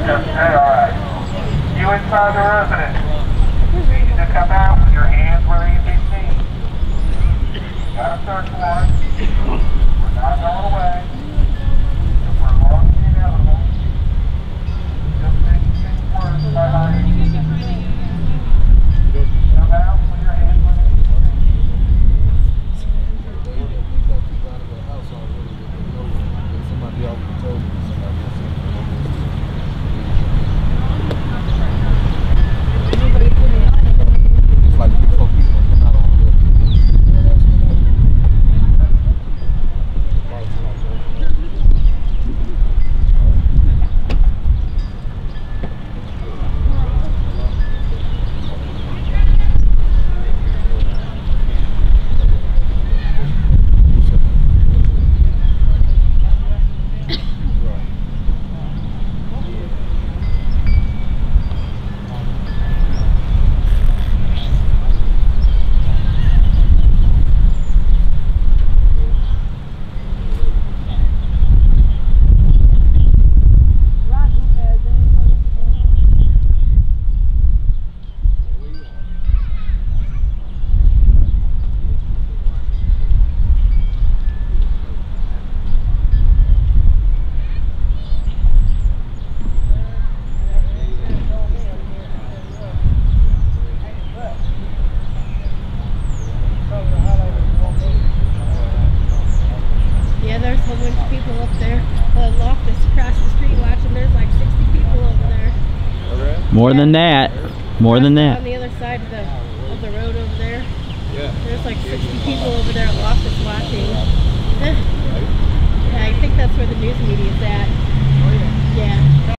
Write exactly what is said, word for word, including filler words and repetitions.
Hey, all right. You inside the residence. Need you to come out with your hands where they can be seen. Got a search warrant. We're not going away. If we're long as inevitable, just make things worse by hiding. Come out with your hands where they can be seen. Somebody else told me. Like before people come out on this. There's a whole bunch of people up there. The loft is across the street watching. There's like sixty people over there. More than that. More than that. On the other side of the of the road over there. Yeah. There's like sixty people over there at loft is watching. Yeah, I think that's where the news media is at. Yeah.